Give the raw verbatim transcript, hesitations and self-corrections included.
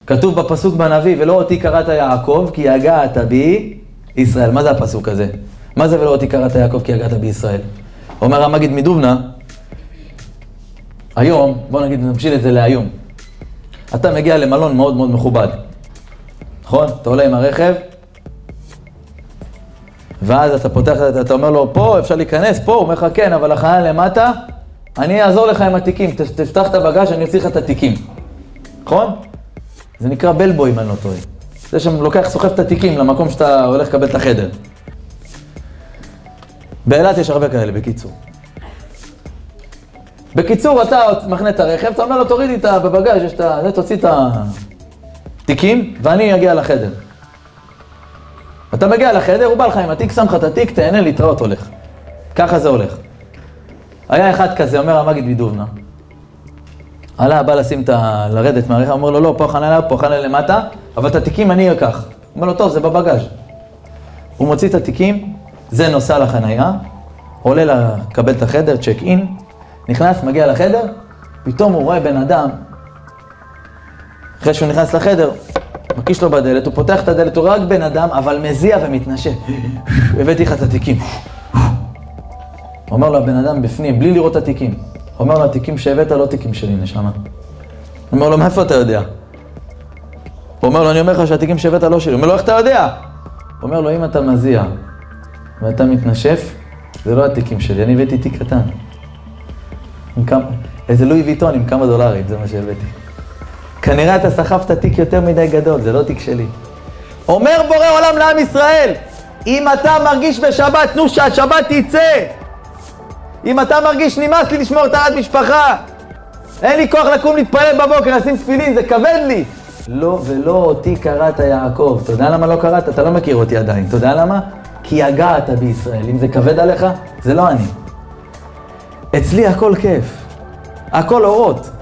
כתוב בפסוק בנביא, ולא אותי קראת יעקב, כי יגעת בי ישראל. מה זה הפסוק הזה? מה זה ולא אותי קראת יעקב, כי יגעת בי ישראל? אומר המגיד מדובנה, היום, בוא נגיד, נמשיל את זה להיום. אתה מגיע למלון מאוד מאוד מכובד. נכון? אתה עולה עם הרכב, ואז אתה פותח, אתה אומר לו, פה אפשר להיכנס, פה, הוא אומר לך, כן, אבל החייל למטה, אני אעזור לך עם התיקים, תפתח את הבגז' אני אוציא לך את התיקים. נכון? זה נקרא בלבוי, אם אני לא טועה. זה שם לוקח, סוחב את התיקים למקום שאתה הולך לקבל את החדר. באילת יש הרבה כאלה, בקיצור. בקיצור, אתה מכנה את הרכב, אתה אומר לו, תורידי את הבגז' יש את ה... תוציא את התיקים, ואני אגיע לחדר. אתה מגיע לחדר, הוא בא לך עם התיק, שם לך את התיק, תהנה להתראות, הולך. ככה זה הולך. היה אחד כזה, אומר המגיד מדובנה. עלה, בא לשים את ה... לרדת מהרכב, אומר לו, לא, פה חנה פה חנה למטה, אבל את התיקים אני אקח. אומר לו, טוב, זה בבגז'. הוא מוציא את התיקים, זה נוסע לחנייה, עולה לקבל את החדר, צ'ק אין, נכנס, מגיע לחדר, פתאום הוא רואה בן אדם, אחרי שהוא נכנס לחדר, מקיש לו בדלת, הוא פותח את הדלת, הוא רק בן אדם, אבל מזיע ומתנשא. הבאתי לך את התיקים. אומר לו הבן אדם בפנים, בלי לראות את התיקים. אומר לו, התיקים שהבאת לא תיקים שלי, נשמה. אומר לו, מאיפה אתה יודע? הוא אומר לו, אני אומר לך שהתיקים שהבאת לא שלי. הוא אומר לו, איך אתה יודע? הוא אומר לו, אם אתה מזיע ואתה מתנשף, זה לא התיקים שלי, אני הבאתי תיק קטן. כמה, איזה לואי ויטון עם כמה דולרים, זה מה שהבאתי. כנראה אתה סחבת תיק יותר מדי גדול, זה לא תיק שלי. אומר בורא עולם לעם ישראל, אם אתה מרגיש בשבת, תנו שהשבת תצא. אם אתה מרגיש נמאס לי לשמור טהרת משפחה, אין לי כוח לקום להתפלל בבוקר, לשים תפילין, זה כבד לי. לא ולא אותי קראת יעקב. אתה יודע למה לא קראת? אתה לא מכיר אותי עדיין. אתה יודע למה? כי יגעת בישראל. אם זה כבד עליך, זה לא אני. אצלי הכל כיף. הכל אורות.